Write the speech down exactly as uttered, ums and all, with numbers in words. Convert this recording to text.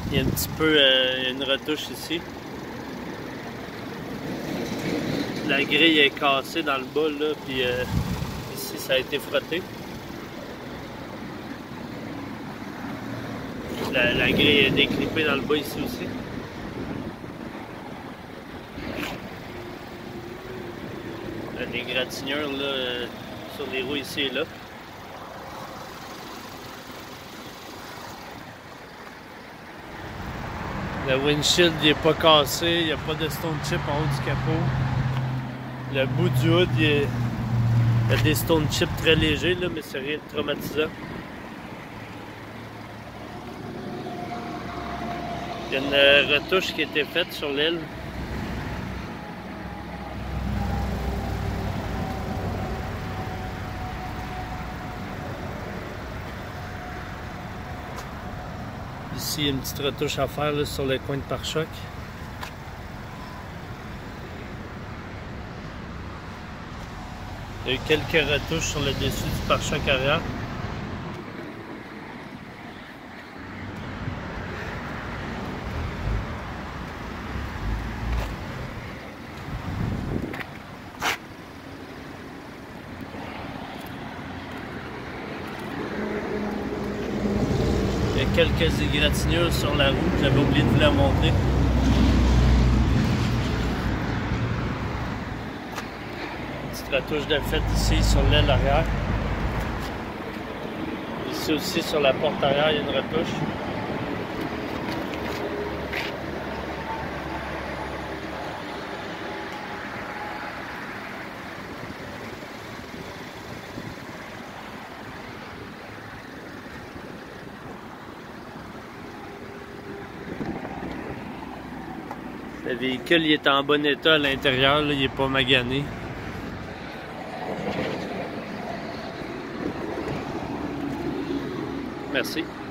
Il y a un petit peu euh, une retouche ici. La grille est cassée dans le bas là, puis euh, ici ça a été frotté. La, la grille est déclippée dans le bas ici aussi. Là, des gratignures là, euh, sur les roues ici et là. Le windshield n'est pas cassé, il n'y a pas de stone chip en haut du capot. Le bout du hood, il, est... il y a des stone chips très légers, là, mais c'est rien de traumatisant. Il y a une retouche qui a été faite sur l'aile. Ici, il y a une petite retouche à faire là, sur le coin de pare-choc. Il y a eu quelques retouches sur le dessus du pare-choc arrière. Il y a quelques égratignures sur la roue, j'avais oublié de vous la montrer. Petite retouche de fait ici sur l'aile arrière. Ici aussi sur la porte arrière, il y a une retouche. Le véhicule il est en bon état à l'intérieur, il n'est pas magané. Merci.